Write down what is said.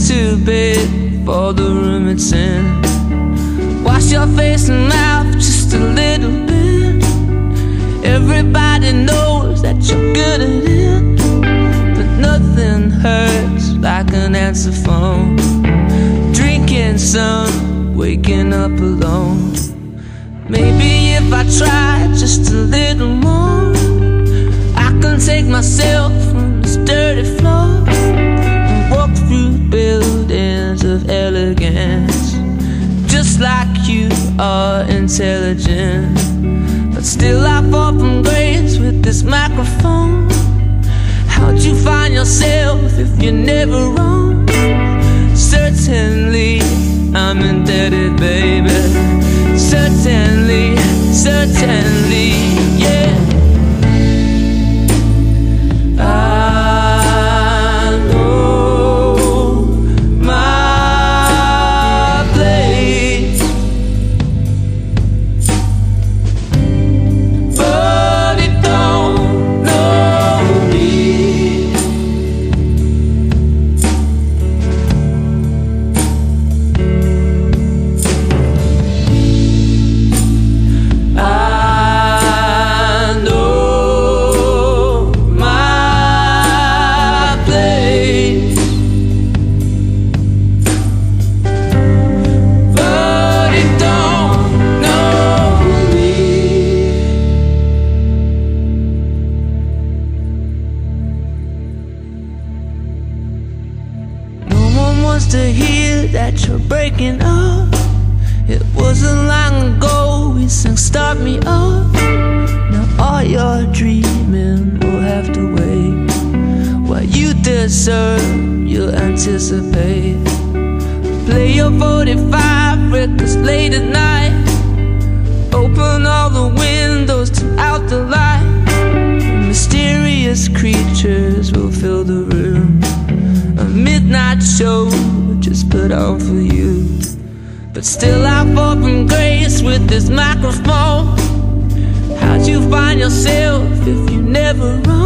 It's too big for the room it's in. Wash your face and mouth just a little bit. Everybody knows that you're good at it, but nothing hurts like an answer phone. Drinking some, waking up alone. Maybe if I try just a little more, I can take myself from this dirty floor and walk through buildings of elegance, just like you are intelligent. But still I fall from grace with this microphone. How'd you find yourself if you're never wrong? Certainly I'm indebted, baby. Certainly, certainly, yeah. I know my place, but it don't know me. I know my place, but it don't know me. No one wants to hear that you're breaking up. It wasn't long ago we sang "Start Me Up." Now all your dreaming will have to wait. What you deserve, you'll anticipate. Play your 45 records late at night. Open all the windows, turn out the light. Mysterious creatures will fill the room. A midnight show just put on for you. But still I fall from grace with this microphone. How'd you find yourself if you never run?